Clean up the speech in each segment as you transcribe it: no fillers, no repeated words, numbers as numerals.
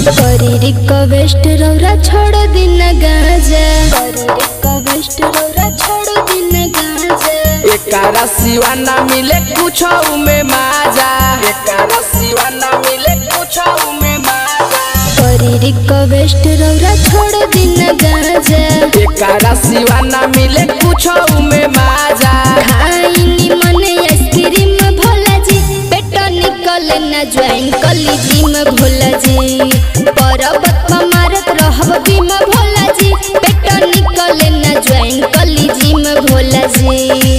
करी रिक्वेस्ट रौरा छोड़ दिन गाजा, करी रिक्वेस्ट रौरा छोड़ दिन गाजा। एकारा सिवा ना मिले कुछ में माजा, एकारा सिवा ना मिले कुछ में माजा। करी रिक्वेस्ट रौरा छोड़ दिन गाजा, एकारा सिवा ना मिले कुछ में माजा। खाइनी मने आइसक्रीम भोला जी, पेट निकले ना ज्वाइन कली जिम भोला जी। पर्वत पर मारत रहब बीम भोला जी, पेट निकले ना ज्वाइन कली gym Bhola ji.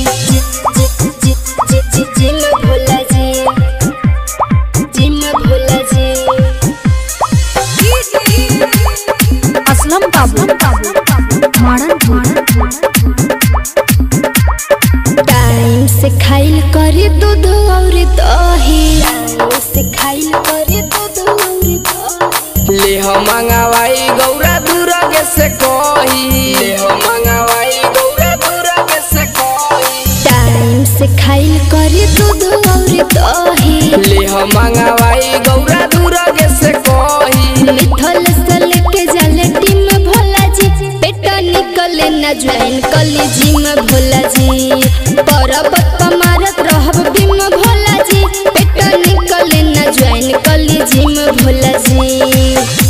Gym Bhola ji, gym Bhola ji. Aslam बाबू टाइम से खाइल करी दूध और दही, टाइम से खाइल करी दूध और दही। ले हो मंगावाई गौरा दुर्गे से कही, ले हो मंगावाई गौरा दुर्गे से कही। टाइम से खाइल करी दूध और दही, ले हो मंगावाई गौरा दुर्गे से कही। मिठल से लेके जाले टीम भोला जी, पेट निकले ना ज्वाइन कली जिम भोला जी। पर्वत पर मारत रहब बीम भोला जी, पेट निकले ना ज्वाइन कली जिम भोला जी।